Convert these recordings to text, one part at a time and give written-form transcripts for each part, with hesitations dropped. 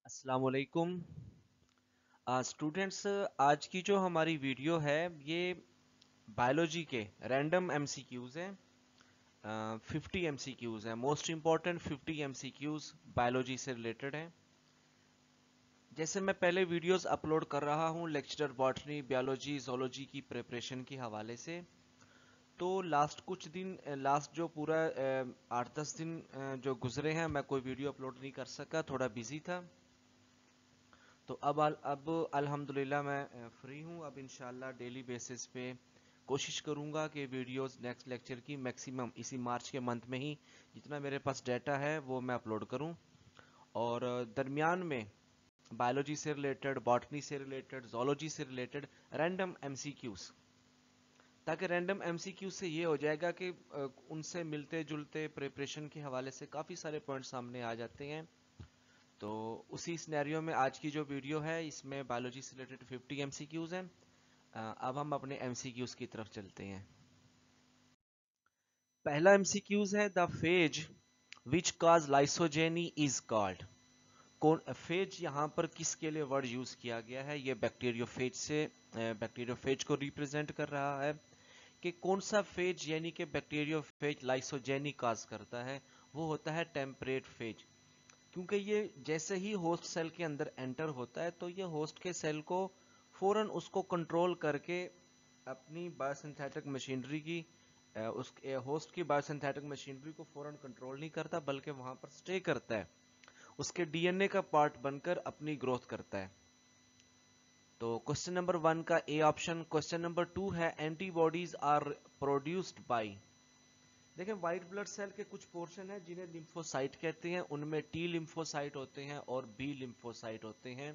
अस्सलाम वालेकुम स्टूडेंट्स। आज की जो हमारी वीडियो है ये बायोलॉजी के रैंडम एमसीक्यूज हैं। 50 एमसीक्यूज हैं, मोस्ट इम्पॉर्टेंट 50 एमसीक्यूज बायोलॉजी से रिलेटेड हैं। जैसे मैं पहले वीडियोस अपलोड कर रहा हूँ लेक्चरर बॉटनी बायोलॉजी जोलॉजी की प्रिपरेशन के हवाले से, तो लास्ट जो पूरा 8-10 दिन जो गुजरे हैं मैं कोई वीडियो अपलोड नहीं कर सका, थोड़ा बिजी था। तो अब अल्हम्दुलिल्लाह मैं फ्री हूँ। अब इंशाल्लाह डेली बेसिस पे कोशिश करूँगा कि वीडियोस नेक्स्ट लेक्चर की मैक्सिमम इसी मार्च के मंथ में ही जितना मेरे पास डाटा है वो मैं अपलोड करूँ। और दरमियान में बायोलॉजी से रिलेटेड, बॉटनी से रिलेटेड, जोलॉजी से रिलेटेड रैंडम एमसीक्यूज, ताकि रैंडम एमसीक्यू से ये हो जाएगा कि उनसे मिलते जुलते प्रिपरेशन के हवाले से काफ़ी सारे पॉइंट सामने आ जाते हैं। तो उसी सिनेरियो में आज की जो वीडियो है इसमें बायोलॉजी से रिलेटेड 50 एमसीक्यूज हैं। अब हम अपने एमसीक्यूज की तरफ चलते हैं। पहला एमसीक्यूज है the phage which cause lysogeny is called. कौन फेज यहाँ पर किसके लिए वर्ड यूज किया गया है? ये बैक्टीरियोफेज को रिप्रेजेंट कर रहा है कि कौन सा फेज, यानी कि बैक्टीरियोफेज लाइसोजेनी काज करता है, वो होता है टेम्परेट फेज। क्योंकि ये जैसे ही होस्ट सेल के अंदर एंटर होता है तो ये होस्ट के सेल को फौरन उसको कंट्रोल करके अपनी बायोसिंथेटिक मशीनरी की उस होस्ट की बायोसिंथेटिक मशीनरी को फौरन कंट्रोल नहीं करता, बल्कि वहां पर स्टे करता है, उसके डीएनए का पार्ट बनकर अपनी ग्रोथ करता है। तो क्वेश्चन नंबर 1 का ए ऑप्शन। क्वेश्चन नंबर 2 है एंटीबॉडीज आर प्रोड्यूस्ड बाय। देखें, व्हाइट ब्लड सेल के कुछ पोर्शन है जिन्हें लिम्फोसाइट कहते हैं, उनमें टी लिम्फोसाइट होते हैं और बी लिम्फोसाइट होते हैं।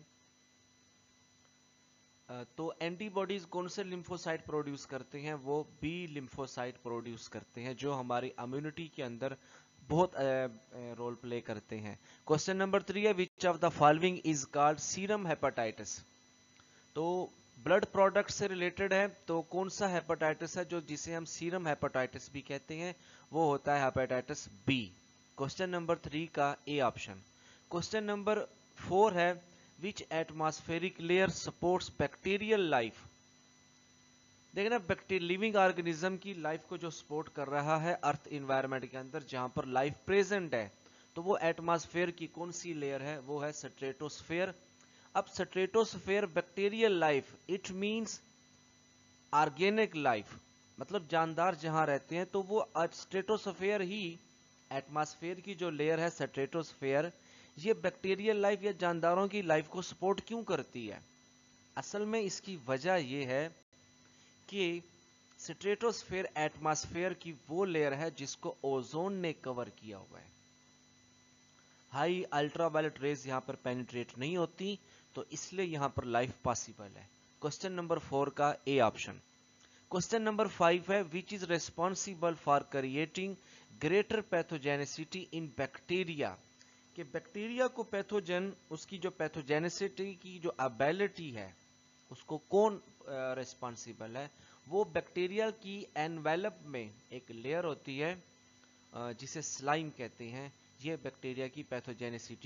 तो एंटीबॉडीज कौन से लिम्फोसाइट प्रोड्यूस करते हैं? वो बी लिम्फोसाइट प्रोड्यूस करते हैं, जो हमारी इम्यूनिटी के अंदर बहुत रोल प्ले करते हैं। क्वेश्चन नंबर 3 है which of the following is called serum hepatitis. तो ब्लड प्रोडक्ट से रिलेटेड है, तो कौन सा हेपेटाइटिस है जो जिसे हम सीरम हेपेटाइटिस भी कहते हैं? वो होता है हेपेटाइटिस बी। क्वेश्चन नंबर 3 का ए ऑप्शन। क्वेश्चन नंबर 4 है which atmospheric layer supports bacterial life. देखना, बैक्टीरिया लिविंग ऑर्गेनिज्म की लाइफ को जो सपोर्ट कर रहा है अर्थ इन्वायरमेंट के अंदर जहां पर लाइफ प्रेजेंट है, तो वो एटमॉस्फेयर की कौन सी लेयर है? वो है स्ट्रेटोस्फेयर। अब stratosphere bacterial life, it means organic life, मतलब जानदार जहां रहते हैं, तो वो स्ट्रेटोस्फेयर ही एटमॉस्फेयर की जो लेयर है स्ट्रेटोस्फेयर, ये बैक्टीरियल लाइफ या जानदारों की लाइफ को सपोर्ट क्यों करती है? असल में इसकी वजह यह है कि स्ट्रेटोस्फेयर एटमॉस्फेयर की वो लेयर है जिसको ओजोन ने कवर किया हुआ है। हाई अल्ट्रावायलेट रेज यहां पर पेनिट्रेट नहीं होती, तो इसलिए यहां पर लाइफ पॉसिबल है। क्वेश्चन नंबर 4 का ए ऑप्शन। क्वेश्चन नंबर 5 है which is responsible for creating greater pathogenicity in bacteria. कि बैक्टीरिया को पैथोजन, उसकी जो पैथोजेनिसिटी की जो एबिलिटी है उसको कौन रिस्पॉन्सिबल है? वो बैक्टीरिया की एनवेलप में एक लेयर होती है जिसे स्लाइम कहते हैं, ये बैक्टीरिया की पैथोजेनिसिटी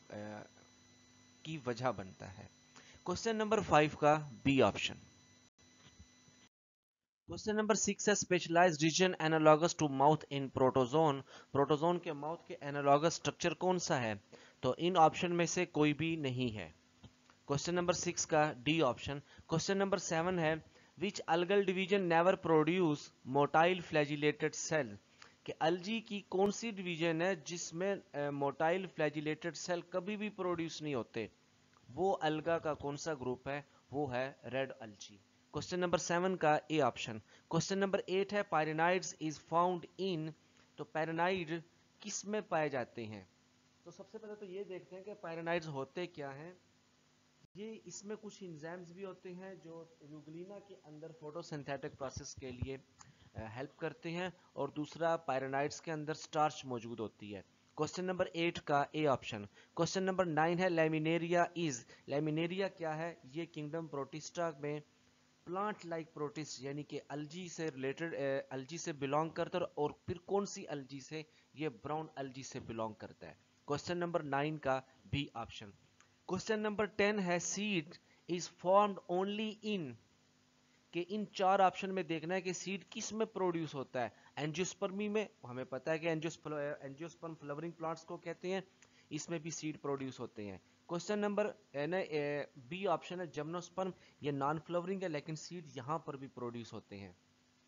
की वजह बनता है। क्वेश्चन नंबर 5 का बी ऑप्शन। क्वेश्चन नंबर 6 है specialized region analogous to mouth in protozoan. Protozoan के माउथ के एनालॉगस स्ट्रक्चर कौन सा है? तो इन ऑप्शन में से कोई भी नहीं है। क्वेश्चन नंबर 6 का डी ऑप्शन। क्वेश्चन नंबर 7 है which algal division never produce motile flagellated cell. कि अलजी की कौन सी डिवीजन है जिसमें मोटाइल फ्लैजिलेटेड सेल कभी भी प्रोड्यूस नहीं होते? वो अलगा का कौन सा ग्रुप है? वो है रेड अलजी। क्वेश्चन नंबर 7 का ए ऑप्शन। क्वेश्चन नंबर 8 है पायरेनाइड्स इज फाउंड इन। तो पायरेनाइड किस में पाए जाते हैं? तो सबसे पहले तो ये देखते हैं कि पायरेनाइड्स होते क्या हैं। ये इसमें कुछ इंजाइम्स भी होते हैं जो यूग्लिना के अंदर फोटोसिंथेटिक प्रोसेस के लिए हेल्प करते हैं, और दूसरा पायरेनाइड्स के अंदर स्टार्च मौजूद होती है। क्वेश्चन नंबर 8 का ए ऑप्शन। क्वेश्चन नंबर 9 है लेमिनेरिया इज। लेमिनेरिया क्या है? ये किंगडम प्रोटिस्टा में प्लांट लाइक प्रोटिस्ट, यानी कि अलजी से रिलेटेड, अलजी से बिलोंग करता है, और फिर कौन सी अलजी से? ये ब्राउन अलजी से बिलोंग करता है। क्वेश्चन नंबर 9 का बी ऑप्शन। क्वेश्चन नंबर 10 है seed is formed only in, कि इन चार ऑप्शन में देखना है कि सीड किस में प्रोड्यूस होता है। एंजियोस्पर्मी में, हमें पता है कि एंजियोस्पर्म फ्लावरिंग प्लांट्स को कहते हैं, इसमें भी सीड प्रोड्यूस होते हैं। क्वेश्चन नंबर बी ऑप्शन है जिम्नोस्पर्म, ये नॉन फ्लावरिंग है लेकिन सीड यहां पर भी प्रोड्यूस होते हैं।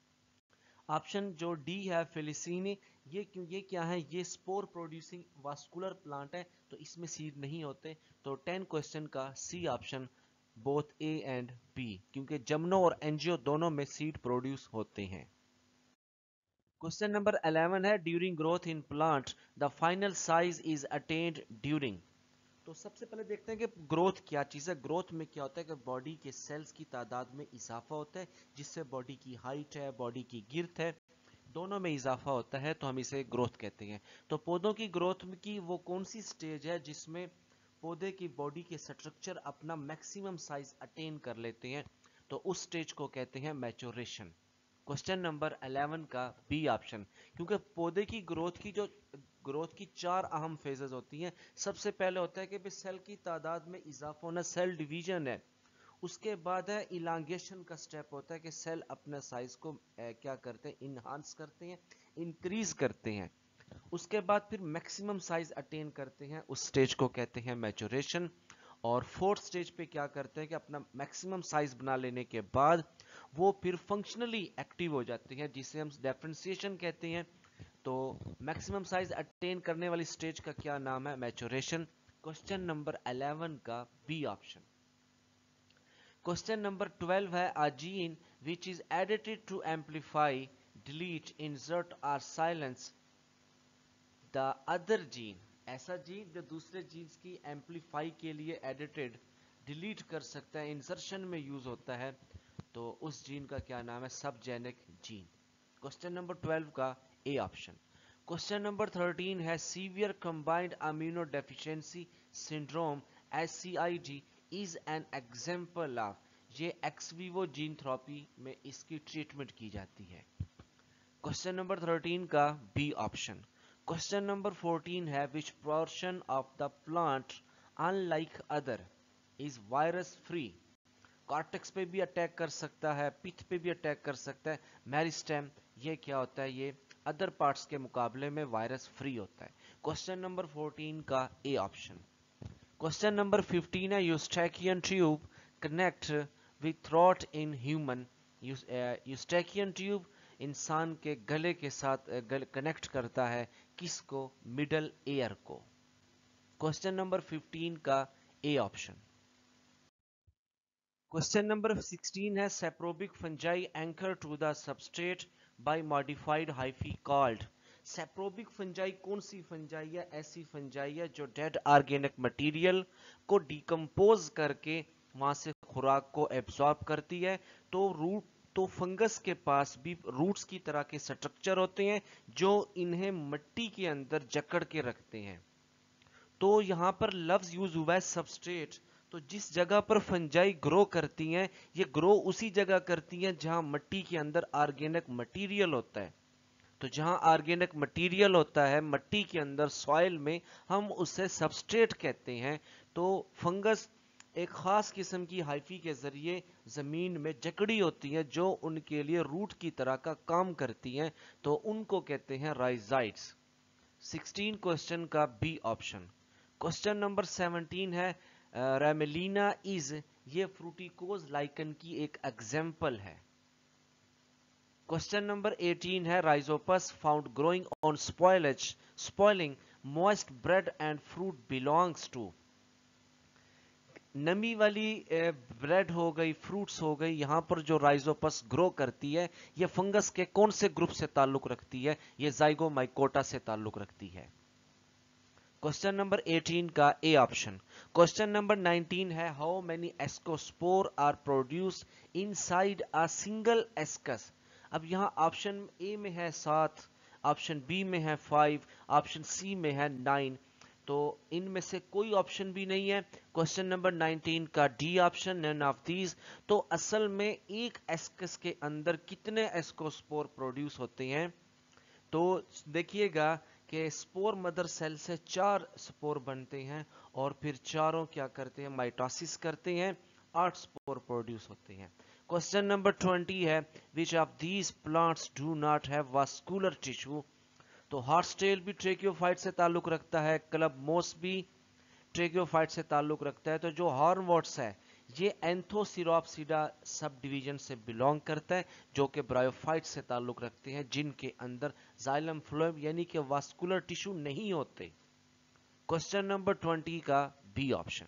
ऑप्शन जो डी है फेलिसीनी, ये क्या है, ये स्पोर प्रोड्यूसिंग वास्कुलर प्लांट है, तो इसमें सीड नहीं होते। तो 10 क्वेश्चन का C option both A and B, क्योंकि जमनो और एंजियो दोनों में सीड प्रोड्यूस होते हैं। क्वेश्चन नंबर 11 है during growth in plant the final size is attained during. तो सबसे पहले देखते हैं कि ग्रोथ क्या चीज है। ग्रोथ में क्या होता है कि बॉडी के सेल्स की तादाद में इजाफा होता है, जिससे बॉडी की हाइट है, बॉडी की गिर्थ है, दोनों में इजाफा होता है, तो हम इसे ग्रोथ कहते हैं। तो पौधों की ग्रोथ की वो कौन सी स्टेज है जिसमें पौधे की बॉडी के स्ट्रक्चर अपना मैक्सिमम साइज अटेन कर लेते हैं, तो उस स्टेज को कहते हैं मैच्योरेशन। क्वेश्चन नंबर 11 का बी ऑप्शन, क्योंकि पौधे की ग्रोथ की चार अहम फेजेस होती हैं। सबसे पहले होता है कि सेल की तादाद में इजाफा होना, सेल डिवीजन है। उसके बाद है इलांगेशन का स्टेप होता है कि सेल अपने साइज को क्या करते हैं, इनहांस करते हैं, इंक्रीज करते हैं। उसके बाद फिर मैक्सिमम साइज अटेन करते हैं, उस स्टेज को कहते हैं मैच्योरेशन। और फोर्थ स्टेज पे क्या करते हैं कि अपना मैक्सिमम साइज बना लेने के बाद वो फिर फंक्शनली एक्टिव हो जाते हैं, जिसे हम डिफरेंशिएशन कहते हैं। तो मैक्सिमम साइज अटेन करने वाली स्टेज का क्या नाम है, मैच्योरेशन। क्वेश्चन नंबर 11 का बी ऑप्शन। क्वेश्चन नंबर 12 है a gene which is edited to amplify, delete, insert और साइलेंस द अदर जीन। ऐसा जीन जो दूसरे जीन्स की एम्पलीफाई के लिए एडिटेड, डिलीट कर सकता है, इंसर्शन में यूज होता है, तो उस जीन का क्या नाम है, सबजेनिक जीन। क्वेश्चन नंबर 12 का ए ऑप्शन। क्वेश्चन नंबर 13 है severe combined immuno deficiency syndrome SCID is an example of, ये एक्स वीवो जीन थेरेपी में इसकी ट्रीटमेंट की जाती है। क्वेश्चन नंबर 13 का बी ऑप्शन। क्वेश्चन नंबर 14 है which portion of the plant unlike other is virus free. Cortex पे भी अटैक कर सकता है, पिथ पे भी अटैक कर सकता है, मेरिस्टेम, ये क्या होता है, ये अदर पार्ट्स के मुकाबले में वायरस फ्री होता है। क्वेश्चन नंबर 14 का ए ऑप्शन। क्वेश्चन नंबर 15 है Eustachian tube connect with throat in human. Eustachian tube इंसान के गले के साथ कनेक्ट करता है किसको, मिडल एयर को। क्वेश्चन नंबर 15 का ए ऑप्शन। क्वेश्चन नंबर 16 है saprobic fungi anchor to the substrate by modified hyphae called. Saprobic fungi कौन सी फंजाई है, ऐसी फंजाई है जो डेड ऑर्गेनिक मटेरियल को डिकम्पोज करके वहां से खुराक को एब्सॉर्ब करती है। तो फंगस के पास भी रूट्स की तरह के स्ट्रक्चर होते हैं जो इन्हें मिट्टी के अंदर जकड़ के रखते हैं। तो यहां पर लफ्ज यूज हुआ है सबस्ट्रेट, तो जिस जगह पर फंजाई ग्रो करती हैं, ये ग्रो उसी जगह करती हैं जहां मिट्टी के अंदर ऑर्गेनिक मटेरियल होता है। तो जहां ऑर्गेनिक मटेरियल होता है मिट्टी के अंदर, सॉइल में, हम उसे सबस्ट्रेट कहते हैं। तो फंगस एक खास किस्म की हाइफी के जरिए जमीन में जकड़ी होती है जो उनके लिए रूट की तरह का काम करती हैं, तो उनको कहते हैं राइजाइट्स। 16 क्वेश्चन का बी ऑप्शन। क्वेश्चन नंबर 17 है रेमेलिना इज, ये फ्रूटिकोज लाइकन की एक एग्जाम्पल है। क्वेश्चन नंबर 18 है Rhizopus found growing on spoiling moist bread and fruit belongs to. नमी वाली ब्रेड हो गई, फ्रूट्स हो गई, यहां पर जो राइजोपस ग्रो करती है, ये फंगस के कौन से ग्रुप से ताल्लुक रखती है, ये जाइगोमाइकोटा से ताल्लुक रखती है। क्वेश्चन नंबर 18 का ए ऑप्शन। क्वेश्चन नंबर 19 है how many ascospore are produce inside a single ascus. अब यहां ऑप्शन ए में है 7, ऑप्शन बी में है 5, ऑप्शन सी में है 9, तो इनमें से कोई ऑप्शन भी नहीं है। क्वेश्चन नंबर 19 का D option, none of these. तो असल में एक एस्कस के अंदर कितने एस्कोस्पोर प्रोड्यूस होते हैं, तो देखिएगा کہ स्पोर मदर सेल से 4 स्पोर बनते हैं और फिर चारों क्या करते हैं, माइटोसिस करते हैं, 8 स्पोर प्रोड्यूस होते हैं। क्वेश्चन नंबर 20 है which of these plants do not have vascular tissue. तो हॉर्सटेल भी ट्रेकियोफाइट से ताल्लुक रखता है, क्लब मोस भी ट्रेकियोफाइट से ताल्लुक रखता है। तो जो हॉर्नवॉट्स है ये एंथोसिरोप्सिडा सब डिवीजन से बिलोंग करता है, जो कि ब्रायोफाइट से ताल्लुक रखते हैं, जिनके अंदर जाइलम फ्लोएम यानी कि वास्कुलर टिश्यू नहीं होते। क्वेश्चन नंबर 20 का बी ऑप्शन।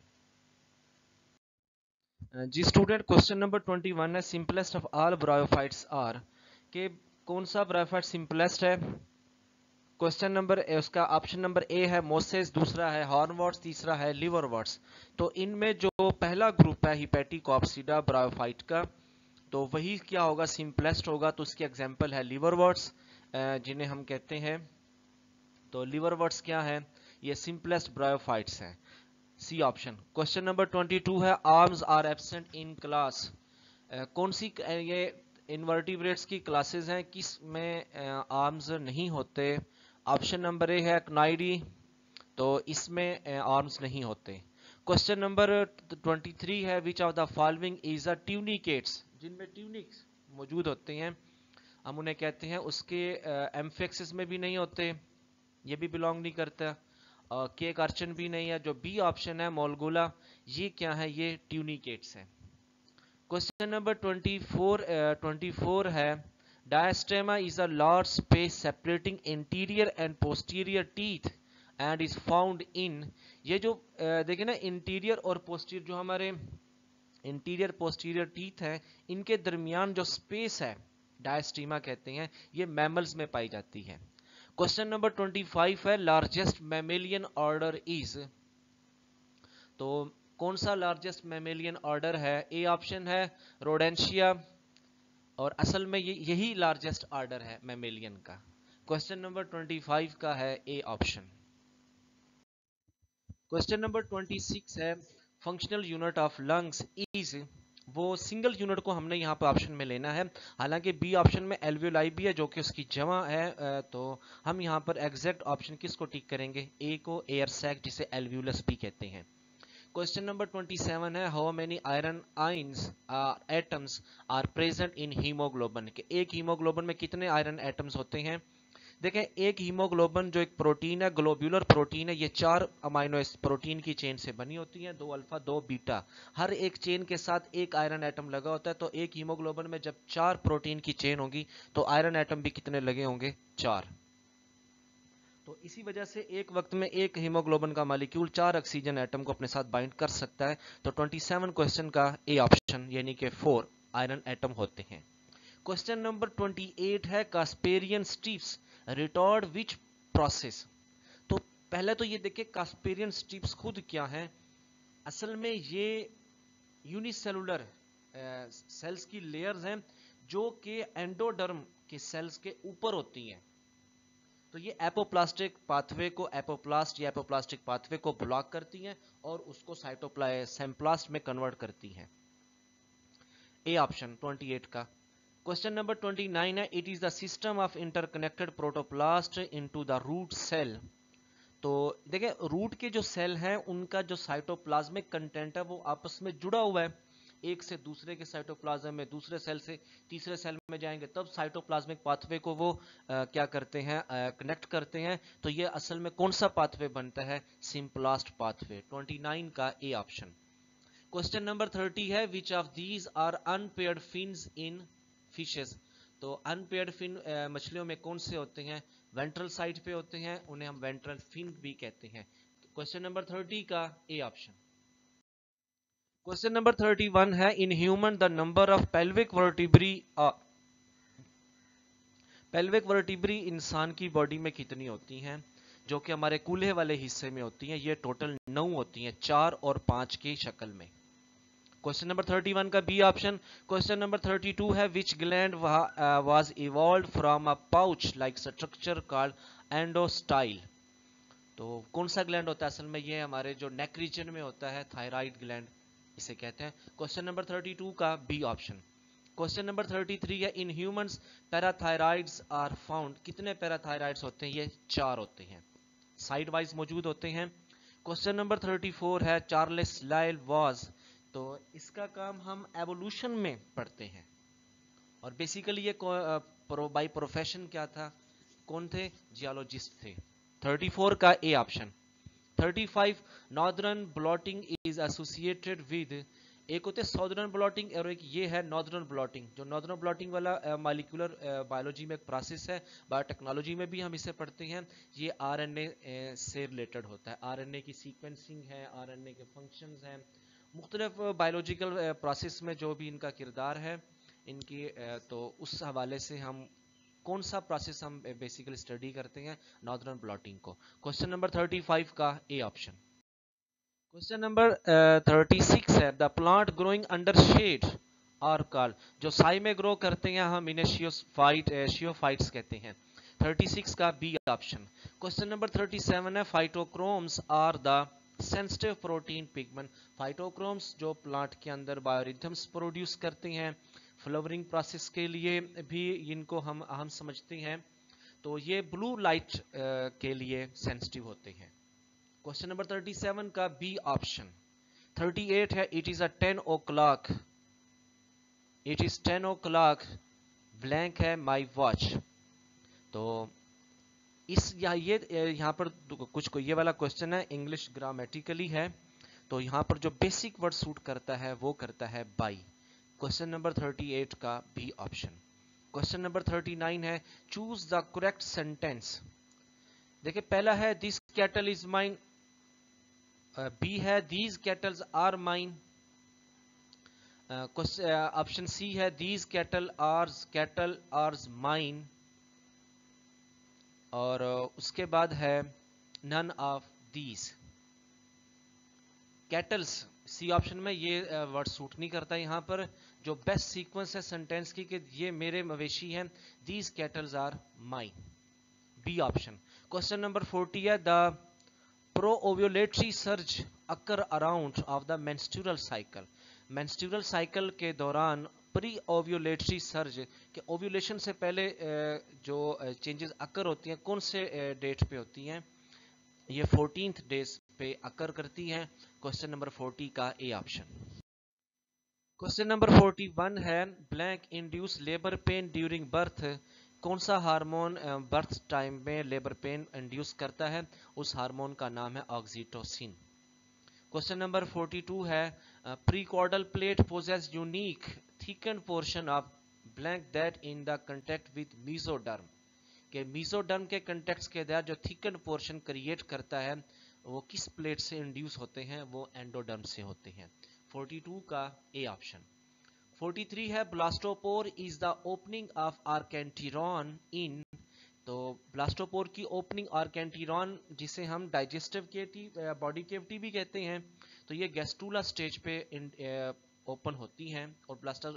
जी स्टूडेंट, क्वेश्चन नंबर 21 है simplest of all bryophytes are, के कौन सा ब्रायोफाइट सिंपलेस्ट है। क्वेश्चन नंबर उसका ऑप्शन नंबर ए है मोसेस, दूसरा है हॉर्नवॉट्स, तीसरा है लिवरवॉट्स। तो इनमें जो पहला ग्रुप है हिपेटिकोप्सिडा ब्रायोफाइट का, तो वही क्या होगा, सिंपलेस्ट होगा। तो उसकी एग्जांपल है लिवरवॉट्स, जिन्हें हम कहते हैं, तो लिवरवॉट्स क्या है, ये सिंपलेस्ट ब्रायोफाइट्स हैं, सी ऑप्शन। क्वेश्चन नंबर 22 है arms are absent in class, कौन सी ये इनवर्टिब्रेट्स की क्लासेस हैं किस में आर्म्स नहीं होते। ऑप्शन नंबर ए है एक्नाइडी, तो इसमें आर्म्स नहीं होते। क्वेश्चन नंबर 23 है which of the following is a tunicates, जिनमें ट्यूनिक्स मौजूद होते हैं हम उन्हें कहते हैं, उसके एम्फेक्सिस में भी नहीं होते, ये भी बिलोंग नहीं करता, केक अर्चन भी नहीं है। जो बी ऑप्शन है मोलगुला, ये क्या है, ये ट्यूनिकेट्स है। क्वेश्चन नंबर 24 है diastema is a large space separating interior and posterior teeth and is found in, ये जो देखिए ना इंटीरियर और पोस्टीरियर, जो हमारे इंटीरियर पोस्टीरियर टीथ है, इनके दरमियान जो स्पेस है डायस्टेमा कहते हैं, ये मैमल्स में पाई जाती है। क्वेश्चन नंबर 25 है लार्जेस्ट मैमेलियन ऑर्डर इज, तो कौन सा लार्जेस्ट मैमेलियन ऑर्डर है। ए ऑप्शन है रोडेंशिया, और असल में यही लार्जेस्ट ऑर्डर है मैमेलियन का। क्वेश्चन नंबर 25 का है ए ऑप्शन। क्वेश्चन नंबर 26 है functional unit of lungs is, वो सिंगल यूनिट को हमने यहाँ पे ऑप्शन में लेना है, हालांकि बी ऑप्शन में एल्वियोलाई भी है जो कि उसकी जमा है, तो हम यहाँ पर एग्जैक्ट ऑप्शन किसको टिक करेंगे, ए को, एयर सैक जिसे एल्वियोलस भी कहते हैं। क्वेश्चन नंबर 27 है how many iron ions atoms are present in haemoglobin, के एक हीमोग्लोबिन में कितने आयरन एटम्स होते हैं। देखें एक हीमोग्लोबिन जो एक प्रोटीन है, ग्लोब्यूलर प्रोटीन है, ये 4 अमाइनो प्रोटीन की चेन से बनी होती है, 2 अल्फा 2 बीटा, हर एक चेन के साथ एक आयरन एटम लगा होता है। तो एक हीमोग्लोबिन में जब 4 प्रोटीन की चेन होगी तो आयरन एटम भी कितने लगे होंगे, 4। तो इसी वजह से एक वक्त में एक हीमोग्लोबिन का मॉलिक्यूल 4 ऑक्सीजन एटम को अपने साथ बाइंड कर सकता है। तो 27 क्वेश्चन का ए ऑप्शन यानी कि 4 आयरन एटम होते हैं। क्वेश्चन नंबर 28 है कास्पेरियन स्ट्रिप्स रिटॉर्ड विच प्रोसेस। तो पहले तो ये देखिए कास्पेरियन स्ट्रिप्स खुद क्या है, असल में ये यूनिसेलुलर सेल्स की लेयर्स हैं जो कि एंडोडर्म के सेल्स के ऊपर होती हैं। तो ये एपोप्लास्टिक पाथवे को, एपोप्लास्ट या एपोप्लास्टिक पाथवे को ब्लॉक करती हैं और उसको साइटोप्लाज्म में कन्वर्ट करती हैं। ए ऑप्शन 28 का। क्वेश्चन नंबर 29 है it is the system of interconnected protoplast into the root cell. तो देखिए रूट के जो सेल हैं उनका जो साइटोप्लाज्मिक कंटेंट है वो आपस में जुड़ा हुआ है, एक से दूसरे के साइटोप्लाज्म में, दूसरे सेल से तीसरे सेल में जाएंगे, तब साइटोप्लाज्मिक पाथवे को वो क्या करते हैं, कनेक्ट करते हैं। तो ये असल में कौन सा पाथवे बनता है, सिंपलास्ट पाथवे। 29 का ए ऑप्शन। क्वेश्चन नंबर 30 है which of these are unpaired fins in fishes. तो अनपेयर्ड फिन मछलियों में कौन से होते हैं, वेंट्रल साइड पे होते हैं, उन्हें हम वेंट्रल फिन भी कहते हैं। क्वेश्चन नंबर 30 का ए ऑप्शन। क्वेश्चन नंबर 31 है in human the number of pelvic vertebrae इंसान की बॉडी में कितनी होती हैं, जो कि हमारे कूल्हे वाले हिस्से में होती हैं। ये टोटल 9 होती हैं, 4 और 5 की शक्ल में। क्वेश्चन नंबर 31 का बी ऑप्शन। क्वेश्चन नंबर 32 है which gland was evolved from a pouch like structure called endostyle. तो कौन सा ग्लैंड होता है, असल में ये हमारे जो नेक रीजन में होता है, थायराइड ग्लैंड इसे कहते हैं। क्वेश्चन नंबर 32 का बी ऑप्शन। क्वेश्चन नंबर 33 है, in humans parathyroids are found, कितने पैराथायराइड्स होते हैं? ये 4 होते हैं, साइड वाइज मौजूद होते हैं। क्वेश्चन नंबर 34 है, चार्ल्स लाइल वाज, तो इसका काम हम एवोल्यूशन में पढ़ते हैं और बेसिकली ये बाय प्रोफेशन क्या था, कौन थे? जियोलॉजिस्ट थे। 34 का A option. 35 northern blotting is associated with, एक होते सॉदर्न ब्लॉटिंग और एक ये है नॉर्दर्न ब्लॉटिंग। जो नॉर्दर्न ब्लॉटिंग वाला मॉलिक्यूलर बायोलॉजी में एक प्रोसेस है, बायोटेक्नोलॉजी में भी हम इसे पढ़ते हैं। ये आरएनए से रिलेटेड होता है, आरएनए की सीक्वेंसिंग है, आरएनए के फंक्शंस हैं, मुख्तलिफ बायोलॉजिकल प्रोसेस में जो भी इनका किरदार है इनकी, तो उस हवाले से हम कौन सा प्रोसेस हम बेसिकली स्टडी करते हैं? नॉर्दर्न ब्लॉटिंग को। क्वेश्चन नंबर 35 का ए ऑप्शन। क्वेश्चन नंबर 36 है, the plant growing under shade are called, जो साई में ग्रो करते हैं हम इन्हें शियोफाइट्स कहते हैं। 36 का बी ऑप्शन। क्वेश्चन नंबर 37 है, phytochromes are the sensitive protein pigment, phytochromes जो प्लांट के अंदर बायोरिथम्स प्रोड्यूस करते हैं फ्लावरिंग प्रोसेस के लिए भी इनको हम समझते हैं, तो ये ब्लू लाइट के लिए सेंसिटिव होते हैं। क्वेश्चन नंबर 37 का बी ऑप्शन। 38 है, it is a 10 o'clock, it is 10 o'clock, blank है माई वॉच। तो इस ये यहाँ पर कुछ को ये वाला क्वेश्चन है, इंग्लिश ग्रामेटिकली है, तो यहाँ पर जो बेसिक वर्ड सूट करता है वो करता है बाई। क्वेश्चन नंबर 38 का बी ऑप्शन। क्वेश्चन नंबर 39 है, चूज द करेक्ट सेंटेंस। देखिए पहला है this cattle is mine, B है these cattles are mine, option C है दीज कैटल आर्स माइन, और उसके बाद है none of these cattles. C option में ये वर्ड सूट नहीं करता यहाँ पर। जो बेस्ट सीक्वेंस है सेंटेंस की कि ये मेरे मवेशी हैं, these cattles are mine, B option. Question number 40 है, the pro ovulatory surge occur around of the menstrual cycle, menstrual cycle के दौरान प्री ओव्यूलेटरी सर्ज के ओव्यूलेशन से पहले जो चेंजेस अकर होती हैं कौन से डेट पे होती हैं? ये 14th डेज पे अकर करती हैं। क्वेश्चन नंबर 40 का ए ऑप्शन। क्वेश्चन नंबर 41 है, blank induce labour pain during birth, कौन सा हार्मोन बर्थ टाइम में लेबर पेन इंड्यूस करता है? उस हार्मोन का नाम है ऑक्सीटोसिन। क्वेश्चन नंबर 42 है, prechordal plate poses unique thicken portion of blank that in the contact with mesoderm, के मीजोडर्म के कंटेक्ट के दौरान जो थिकन पोर्शन क्रिएट करता है वो किस प्लेट से इंड्यूस होते हैं? वो एंडोडर्म से होते हैं। 42 का ए ऑप्शन। 43 है, blastopore is the opening of archenteron in, तो ब्लास्टोपोर की ओपनिंग आर्केंटिरॉन जिसे हम डाइजेस्टिव केविटी बॉडी केविटी भी कहते हैं, तो ये गैस्ट्रूला स्टेज पे ओपन होती हैं और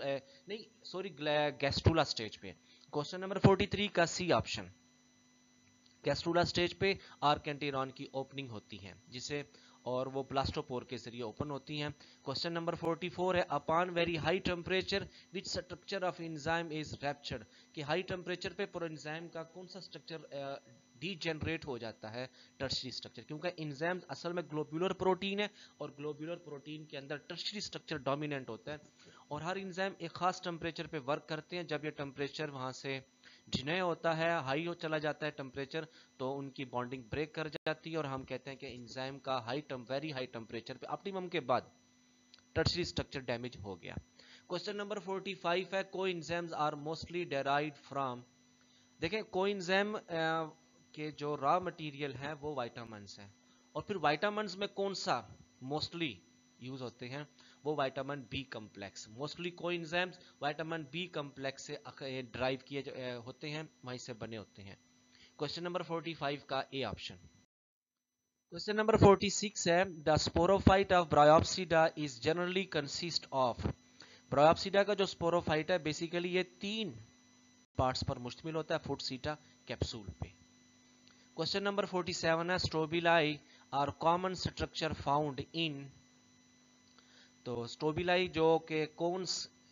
गैस्ट्रूला स्टेज पे। क्वेश्चन नंबर 43 का सी ऑप्शन। गैस्ट्रूला स्टेज पे आर्केंटिरॉन की ओपनिंग होती है जिसे, और वो ब्लास्टोपोर के जरिए ओपन होती हैं। क्वेश्चन नंबर 44 है, upon very high temperature which structure of enzyme is ruptured, कि हाई टेम्परेचर पे एंजाइम का कौन सा स्ट्रक्चर डीजेनरेट हो जाता है? टर्शरी स्ट्रक्चर, क्योंकि एंजाइम असल में ग्लोब्यूलर प्रोटीन है और ग्लोब्यूलर प्रोटीन के अंदर टर्शरी स्ट्रक्चर डोमिनेंट होता है, और हर एंजाइम एक खास टेम्परेचर पे वर्क करते हैं। जब ये टेम्परेचर वहां से डिने होता है, हाई हो चला जाता है टेम्परेचर, तो उनकी बॉन्डिंग ब्रेक कर जाती है और हम कहते हैं कि एंजाइम का वेरी हाई टेम्परेचर पे ऑप्टिमम के बाद टर्शरी स्ट्रक्चर डैमेज हो गया। क्वेश्चन नंबर 45 है, coenzymes are mostly derived from, देखें कोएंजाइम के जो रॉ मटेरियल है वो विटामिन्स हैं, और फिर विटामिन्स में कौन सा मोस्टली यूज होते हैं? वो vitamin B complex. Mostly coenzymes vitamin B complex से ड्राइव किए होते हैं, वहीं से बने होते हैं। क्वेश्चन नंबर 45 का ए ऑप्शन। क्वेश्चन नंबर 46 है, the sporophyte of Bryopsida is generally consist of, Bryopsida का जो स्पोरोफाइट है बेसिकली ये 3 पार्ट्स पर मुश्तमिल होता है, फुट सीटा कैप्सूल पे। क्वेश्चन नंबर 47 है, strobili are common structure found in, तो स्ट्रोबिलाई जो के कौन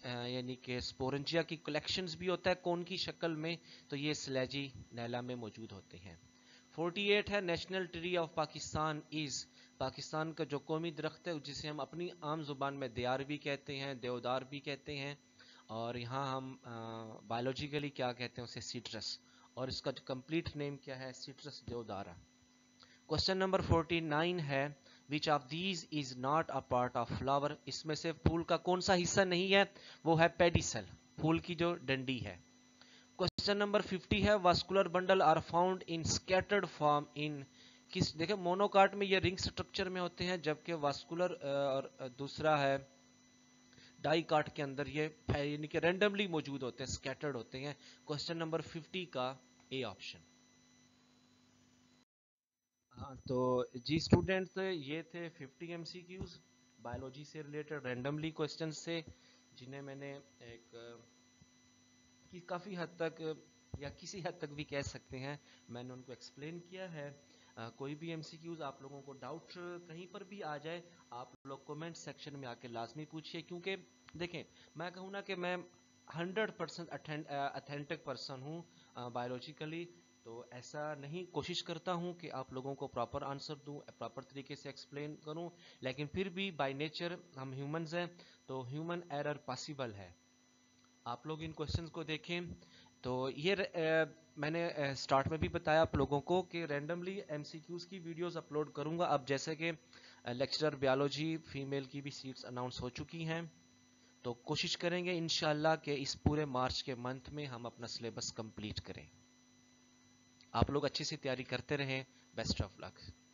यानी कि स्पोरेंजिया की कलेक्शंस भी होता है कोन की शक्ल में, तो ये स्लेजिनेला में मौजूद होते हैं। 48 है national tree of Pakistan is, Pakistan का जो कौमी दरख्त है जिसे हम अपनी आम जुबान में देयार भी कहते हैं, देवदार भी कहते हैं, और यहाँ हम बायोलॉजिकली क्या कहते हैं उसे सिट्रस, और इसका जो कंप्लीट नेम क्या है, सिट्रस देवदारा। क्वेश्चन नंबर 49 है which of these is not a part of flower, इसमें से फूल का कौन सा हिस्सा नहीं है, वो है पेडिसल, फूल की जो डंडी है। क्वेश्चन नंबर 50 है vascular bundle are found in scattered form in, किस, देखिए मोनोकाट में ये रिंग स्ट्रक्चर में होते हैं, जबकि वास्कुलर और दूसरा है डाई काट के अंदर ये यानी कि रैंडमली मौजूद होते हैं, स्कैटर्ड होते हैं। क्वेश्चन नंबर 50 का ए ऑप्शन। हाँ तो जी स्टूडेंट्स, ये थे 50 एमसीक्यूज बायोलॉजी से रिलेटेड रैंडमली क्वेश्चंस से, जिन्हें मैंने एक कि काफ़ी हद तक या किसी हद तक भी कह सकते हैं मैंने उनको एक्सप्लेन किया है। कोई भी एमसीक्यूज आप लोगों को डाउट कहीं पर भी आ जाए, आप लोग कमेंट सेक्शन में आके लाजमी पूछिए, क्योंकि देखें मैं कहूँ ना कि मैं 100% अथेंटिक पर्सन हूँ बायोलॉजिकली, तो ऐसा नहीं, कोशिश करता हूँ कि आप लोगों को प्रॉपर आंसर दूँ, प्रॉपर तरीके से एक्सप्लेन करूँ, लेकिन फिर भी बाय नेचर हम ह्यूमंस हैं, तो ह्यूमन एरर पॉसिबल है। आप लोग इन क्वेश्चंस को देखें, तो ये मैंने स्टार्ट में भी बताया आप लोगों को कि रैंडमली एमसीक्यूज की वीडियोस अपलोड करूंगा। अब जैसे कि लेक्चरर बायोलॉजी फीमेल की भी सीट्स अनाउंस हो चुकी हैं, तो कोशिश करेंगे इंशाल्लाह कि इस पूरे मार्च के मंथ में हम अपना सिलेबस कंप्लीट करें। आप लोग अच्छी सी तैयारी करते रहें। Best of luck.